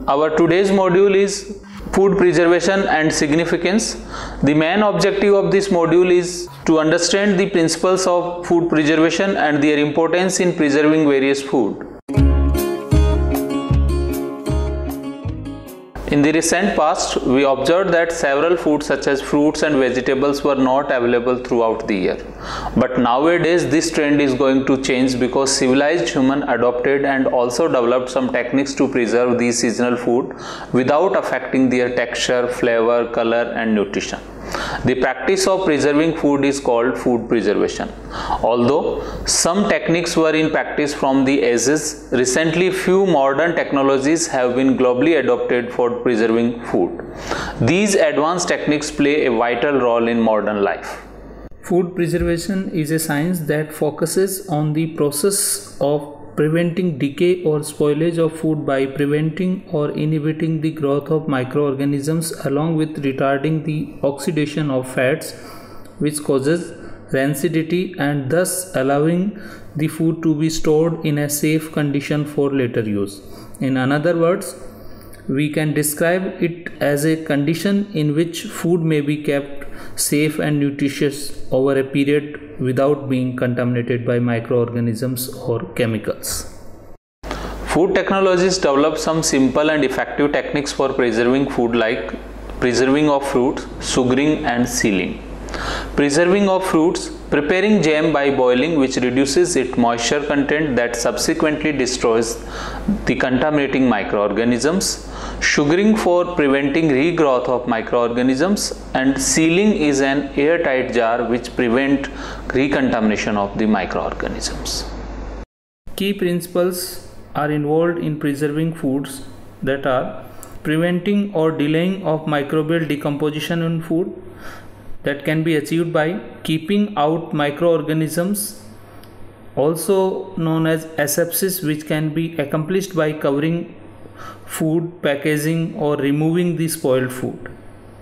Our today's module is food preservation and significance. The main objective of this module is to understand the principles of food preservation and their importance in preserving various food. In the recent past, we observed that several foods such as fruits and vegetables were not available throughout the year. But nowadays this trend is going to change because civilized humans adopted and also developed some techniques to preserve these seasonal food without affecting their texture, flavor, color and nutrition. The practice of preserving food is called food preservation. Although some techniques were in practice from the ages, recently few modern technologies have been globally adopted for preserving food. These advanced techniques play a vital role in modern life. Food preservation is a science that focuses on the process of preventing decay or spoilage of food by preventing or inhibiting the growth of microorganisms along with retarding the oxidation of fats, which causes rancidity and thus allowing the food to be stored in a safe condition for later use. In other words, we can describe it as a condition in which food may be kept safe and nutritious over a period without being contaminated by microorganisms or chemicals. Food technologists develop some simple and effective techniques for preserving food like preserving of fruits, sugaring and sealing. Preserving of fruits: preparing jam by boiling, which reduces its moisture content that subsequently destroys the contaminating microorganisms. Sugaring for preventing regrowth of microorganisms, and sealing is an airtight jar which prevents recontamination of the microorganisms. Key principles are involved in preserving foods, that are preventing or delaying of microbial decomposition in food, that can be achieved by keeping out microorganisms, also known as asepsis, which can be accomplished by covering food, packaging or removing the spoiled food.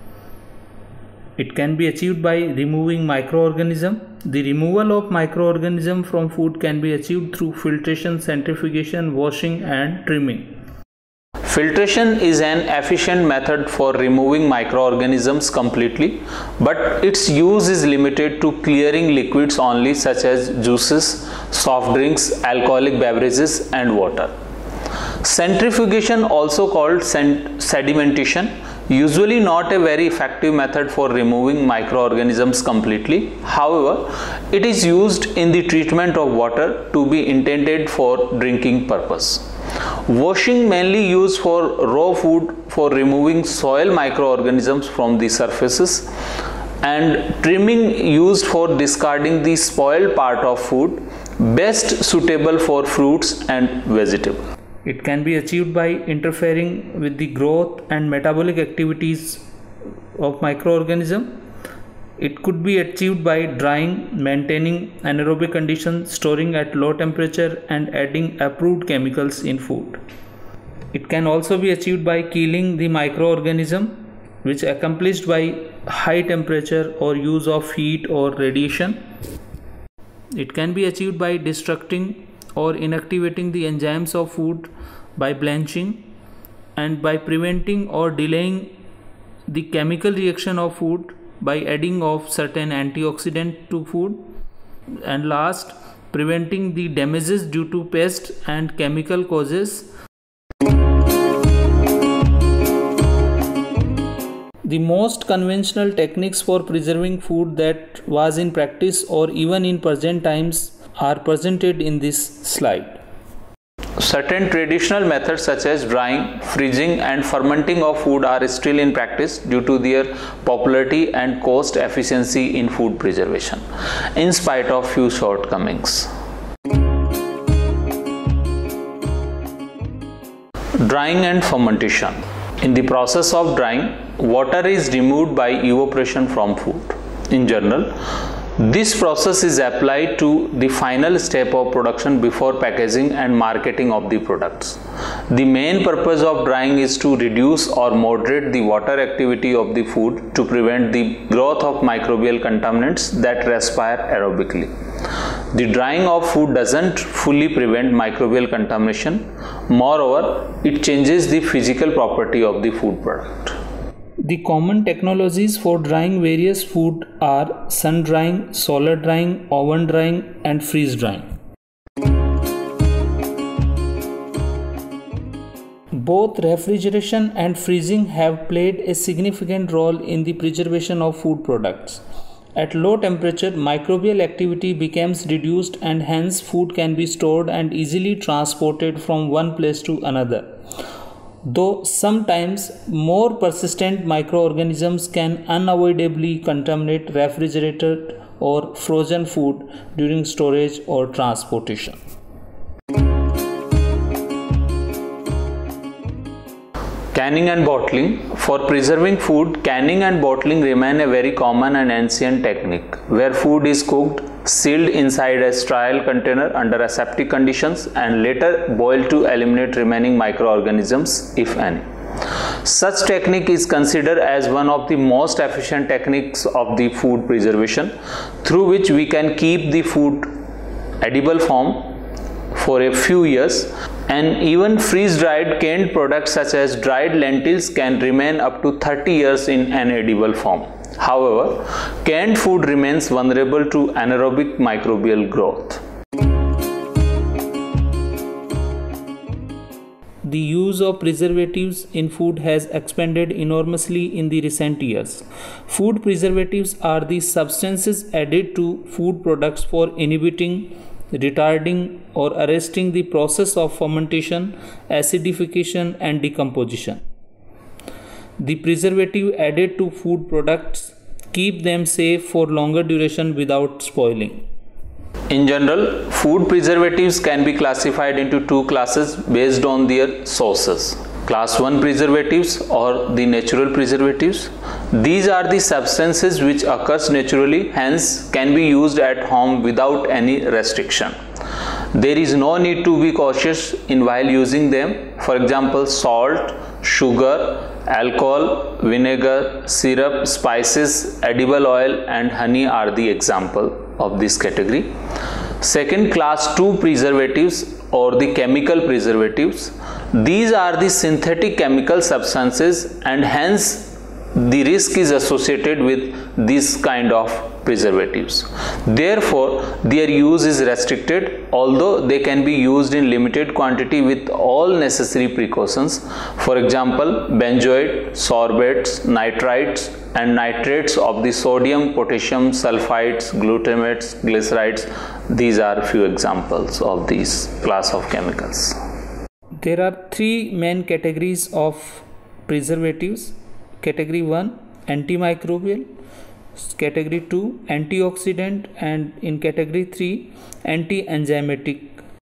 It can be achieved by removing microorganism. The removal of microorganism from food can be achieved through filtration, centrifugation, washing and trimming. Filtration is an efficient method for removing microorganisms completely, but its use is limited to clearing liquids only, such as juices, soft drinks, alcoholic beverages and water. Centrifugation, also called sedimentation, usually not a very effective method for removing microorganisms completely. However, it is used in the treatment of water to be intended for drinking purpose. Washing, mainly used for raw food for removing soil microorganisms from the surfaces, and trimming used for discarding the spoiled part of food, best suitable for fruits and vegetables. It can be achieved by interfering with the growth and metabolic activities of microorganisms. It could be achieved by drying, maintaining anaerobic conditions, storing at low temperature and adding approved chemicals in food. It can also be achieved by killing the microorganism, which is accomplished by high temperature or use of heat or radiation. It can be achieved by destructing or inactivating the enzymes of food by blanching, and by preventing or delaying the chemical reaction of food by adding of certain antioxidant to food, and last, preventing the damages due to pest and chemical causes. The most conventional techniques for preserving food that was in practice or even in present times are presented in this slide. Certain traditional methods such as drying, freezing and fermenting of food are still in practice due to their popularity and cost efficiency in food preservation, in spite of few shortcomings. Drying and fermentation. In the process of drying, water is removed by evaporation from food. In general, this process is applied to the final step of production before packaging and marketing of the products. The main purpose of drying is to reduce or moderate the water activity of the food to prevent the growth of microbial contaminants that respire aerobically. The drying of food doesn't fully prevent microbial contamination. Moreover, it changes the physical property of the food product. The common technologies for drying various food are sun drying, solar drying, oven drying, and freeze drying. Both refrigeration and freezing have played a significant role in the preservation of food products. At low temperature, microbial activity becomes reduced and hence food can be stored and easily transported from one place to another. Though sometimes more persistent microorganisms can unavoidably contaminate refrigerated or frozen food during storage or transportation. Canning and bottling. For preserving food, canning and bottling remain a very common and ancient technique where food is cooked, sealed inside a sterile container under aseptic conditions and later boiled to eliminate remaining microorganisms, if any. Such technique is considered as one of the most efficient techniques of the food preservation, through which we can keep the food edible form for a few years, and even freeze-dried canned products such as dried lentils can remain up to 30 years in an edible form. However, canned food remains vulnerable to anaerobic microbial growth. The use of preservatives in food has expanded enormously in the recent years. Food preservatives are the substances added to food products for inhibiting, retarding, or arresting the process of fermentation, acidification, and decomposition. The preservative added to food products keep them safe for longer duration without spoiling. In general, food preservatives can be classified into two classes based on their sources. Class 1 preservatives or the natural preservatives. These are the substances which occurs naturally, hence can be used at home without any restriction. There is no need to be cautious in while using them. For example, salt, sugar, alcohol, vinegar, syrup, spices, edible oil and honey are the example of this category. Second, class 2 preservatives or the chemical preservatives. These are the synthetic chemical substances and hence the risk is associated with this kind of preservatives. Therefore, their use is restricted, although they can be used in limited quantity with all necessary precautions. For example, benzoate, sorbates, nitrites and nitrates of the sodium, potassium, sulfites, glutamates, glycerides. These are few examples of these class of chemicals. There are three main categories of preservatives. Category 1, antimicrobial. Category 2, antioxidant, and in category 3, anti-enzymatic.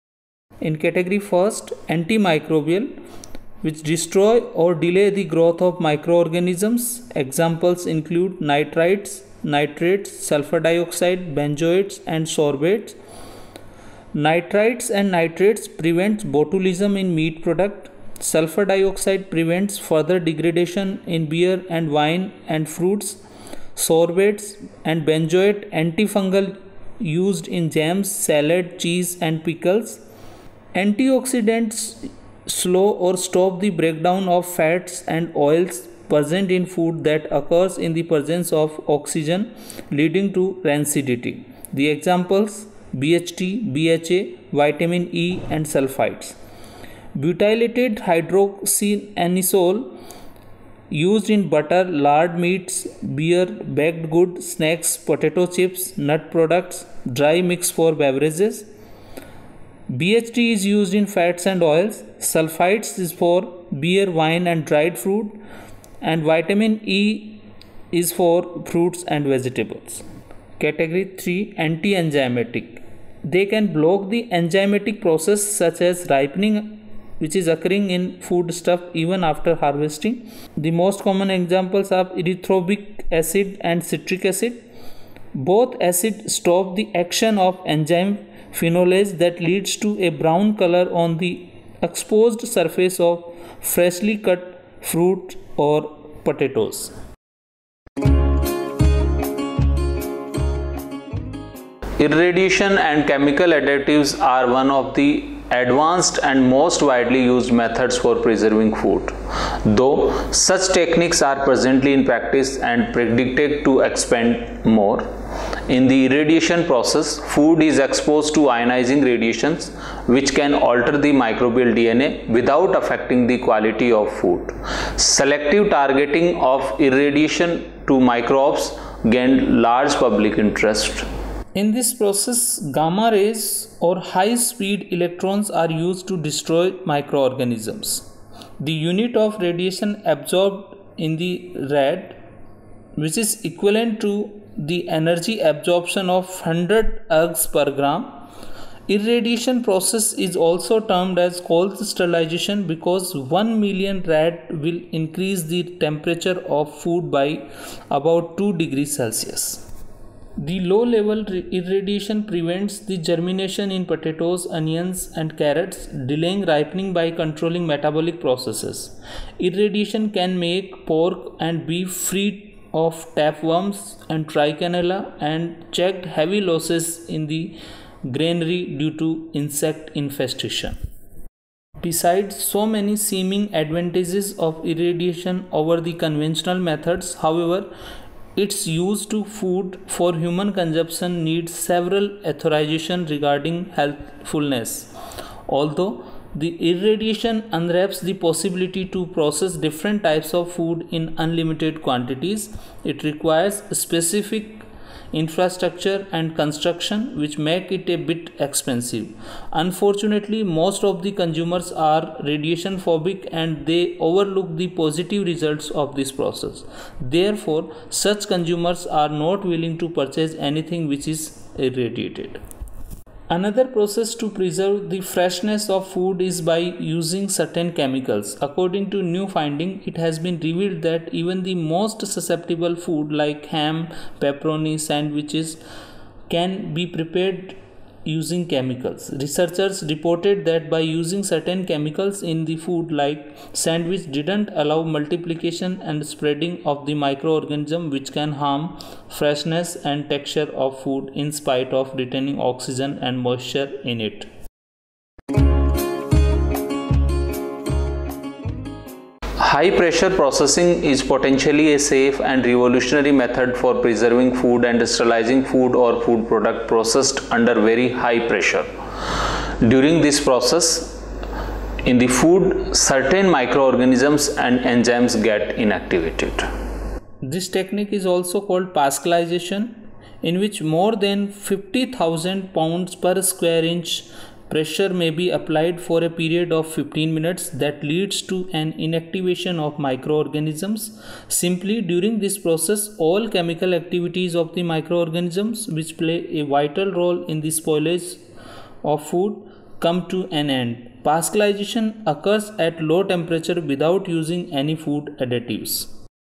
In category 1st, antimicrobial, which destroy or delay the growth of microorganisms. Examples include nitrites, nitrates, sulfur dioxide, benzoates and sorbates. Nitrites and nitrates prevents botulism in meat product. Sulfur dioxide prevents further degradation in beer and wine and fruits. Sorbates and benzoate antifungal used in jams, salad, cheese and pickles. Antioxidants slow or stop the breakdown of fats and oils present in food that occurs in the presence of oxygen, leading to rancidity. The examples: BHT, BHA, vitamin E and sulfites. Butylated hydroxyanisole used in butter, lard meats, beer, baked goods, snacks, potato chips, nut products, dry mix for beverages. BHT is used in fats and oils. Sulfites is for beer, wine and dried fruit, and vitamin E is for fruits and vegetables. Category 3, anti-enzymatic. They can block the enzymatic process such as ripening, which is occurring in foodstuff even after harvesting. The most common examples are erythrobic acid and citric acid. Both acids stop the action of enzyme phenolase that leads to a brown color on the exposed surface of freshly cut fruit or potatoes. Irradiation and chemical additives are one of the advanced and most widely used methods for preserving food, though such techniques are presently in practice and predicted to expand more. In the irradiation process, food is exposed to ionizing radiations which can alter the microbial DNA without affecting the quality of food. Selective targeting of irradiation to microbes gained large public interest. In this process, gamma rays or high-speed electrons are used to destroy microorganisms. The unit of radiation absorbed in the rad, which is equivalent to the energy absorption of 100 ergs per gram. Irradiation process is also termed as cold sterilization because 1 million rad will increase the temperature of food by about 2 degrees Celsius. The low-level irradiation prevents the germination in potatoes, onions, and carrots, delaying ripening by controlling metabolic processes. Irradiation can make pork and beef free of tapeworms and trichinella and checked heavy losses in the granary due to insect infestation. Besides so many seeming advantages of irradiation over the conventional methods, however, its use to food for human consumption needs several authorizations regarding healthfulness. Although the irradiation unwraps the possibility to process different types of food in unlimited quantities, it requires specific infrastructure and construction which make it a bit expensive. Unfortunately, most of the consumers are radiation phobic and they overlook the positive results of this process. Therefore, such consumers are not willing to purchase anything which is irradiated. Another process to preserve the freshness of food is by using certain chemicals. According to new finding, it has been revealed that even the most susceptible food like ham, pepperoni, sandwiches can be prepared using chemicals. Researchers reported that by using certain chemicals in the food like sandwich didn't allow multiplication and spreading of the microorganism which can harm freshness and texture of food in spite of retaining oxygen and moisture in it. High pressure processing is potentially a safe and revolutionary method for preserving food and sterilizing food or food product processed under very high pressure. During this process, in the food, certain microorganisms and enzymes get inactivated. This technique is also called Pascalization, in which more than 50,000 pounds per square inch pressure may be applied for a period of 15 minutes that leads to an inactivation of microorganisms. Simply, during this process, all chemical activities of the microorganisms which play a vital role in the spoilage of food come to an end. Pascalization occurs at low temperature without using any food additives.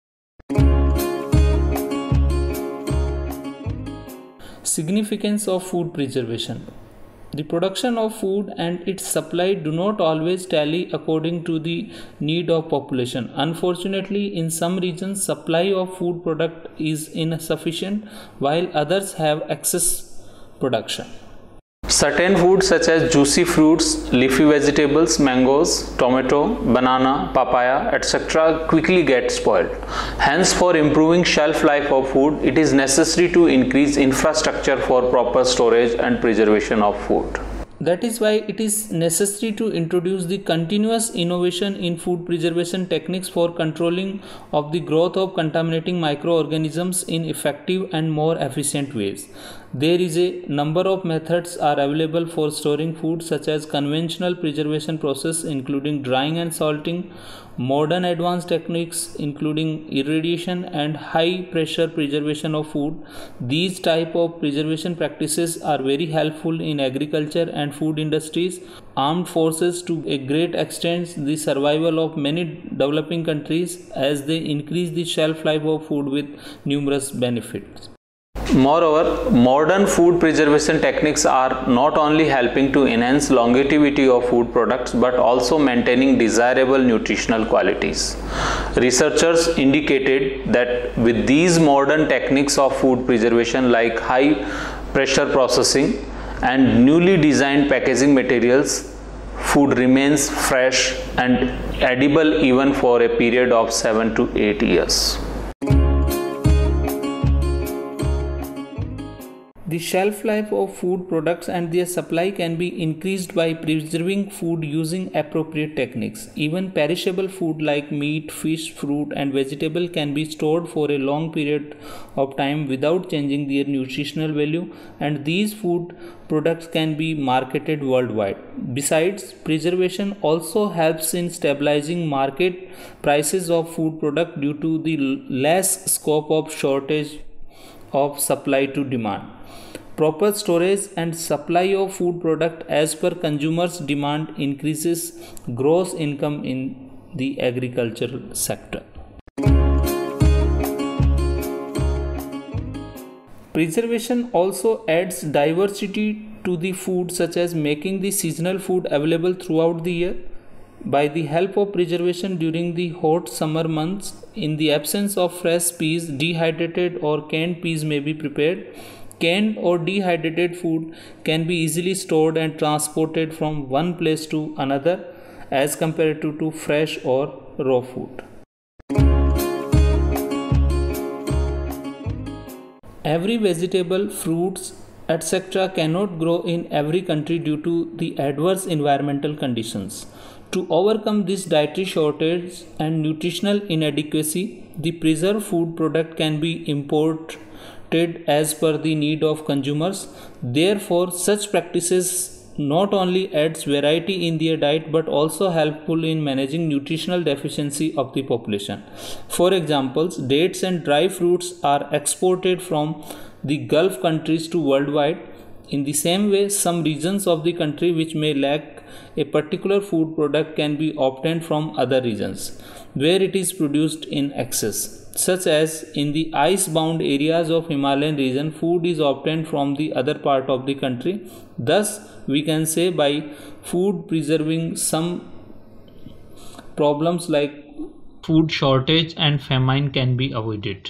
Significance of food preservation. The production of food and its supply do not always tally according to the need of population. Unfortunately, in some regions, supply of food product is insufficient while others have excess production. Certain foods such as juicy fruits, leafy vegetables, mangoes, tomato, banana, papaya, etc. quickly get spoiled. Hence, for improving shelf life of food, it is necessary to increase infrastructure for proper storage and preservation of food. That is why it is necessary to introduce the continuous innovation in food preservation techniques for controlling of the growth of contaminating microorganisms in effective and more efficient ways. There is a number of methods are available for storing food, such as conventional preservation process including drying and salting, modern advanced techniques including irradiation and high pressure preservation of food. These type of preservation practices are very helpful in agriculture and food industries, armed forces to a great extent the survival of many developing countries as they increase the shelf life of food with numerous benefits. Moreover, modern food preservation techniques are not only helping to enhance longevity of food products but also maintaining desirable nutritional qualities. Researchers indicated that with these modern techniques of food preservation like high pressure processing, and newly designed packaging materials, food remains fresh and edible even for a period of 7 to 8 years. The shelf life of food products and their supply can be increased by preserving food using appropriate techniques. Even perishable food like meat, fish, fruit, and vegetable can be stored for a long period of time without changing their nutritional value, and these food products can be marketed worldwide. Besides, preservation also helps in stabilizing market prices of food products due to the less scope of shortage of supply to demand. Proper storage and supply of food product as per consumers' demand increases gross income in the agricultural sector. Preservation also adds diversity to the food, such as making the seasonal food available throughout the year. By the help of preservation during the hot summer months, in the absence of fresh peas, dehydrated or canned peas may be prepared. Canned or dehydrated food can be easily stored and transported from one place to another as compared to fresh or raw food. Every vegetable, fruits, etc. cannot grow in every country due to the adverse environmental conditions. To overcome this dietary shortage and nutritional inadequacy, the preserved food product can be imported as per the need of consumers. Therefore, such practices not only adds variety in their diet but also helpful in managing nutritional deficiency of the population. For example, dates and dry fruits are exported from the Gulf countries to worldwide. In the same way, some regions of the country which may lack a particular food product can be obtained from other regions where it is produced in excess, such as in the ice-bound areas of Himalayan region, food is obtained from the other part of the country. Thus, we can say by food preserving, some problems like food shortage and famine can be avoided.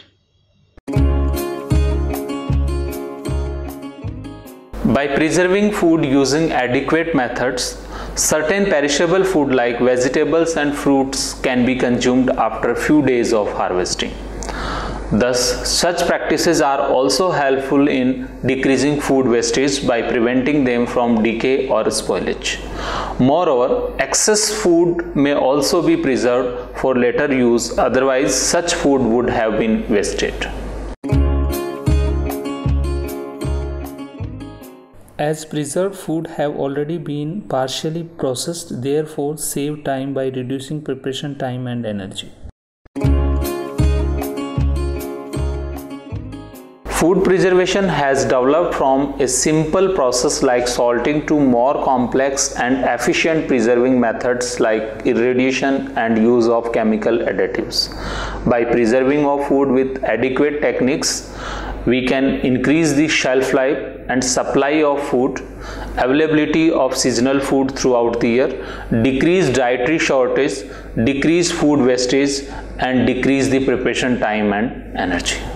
By preserving food using adequate methods, certain perishable food like vegetables and fruits can be consumed after a few days of harvesting. Thus, such practices are also helpful in decreasing food wastage by preventing them from decay or spoilage. Moreover, excess food may also be preserved for later use, otherwise such food would have been wasted. As preserved food have already been partially processed, therefore save time by reducing preparation time and energy. Food preservation has developed from a simple process like salting to more complex and efficient preserving methods like irradiation and use of chemical additives. By preserving of food with adequate techniques, we can increase the shelf life and supply of food, availability of seasonal food throughout the year, decrease dietary shortage, decrease food wastage, and decrease the preparation time and energy.